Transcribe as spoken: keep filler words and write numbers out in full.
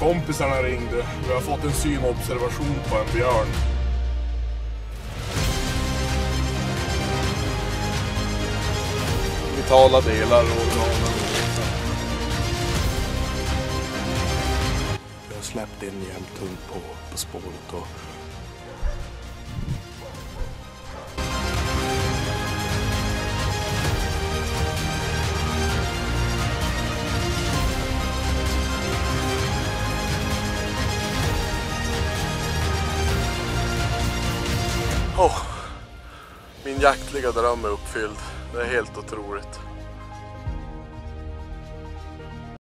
Kompisarna ringde. Vi har fått en synobservation på en björn. Vitala delar och organen. Vi har släppt in jämthund på, på spåret och... Oh, min jaktliga dröm är uppfylld. Det är helt otroligt.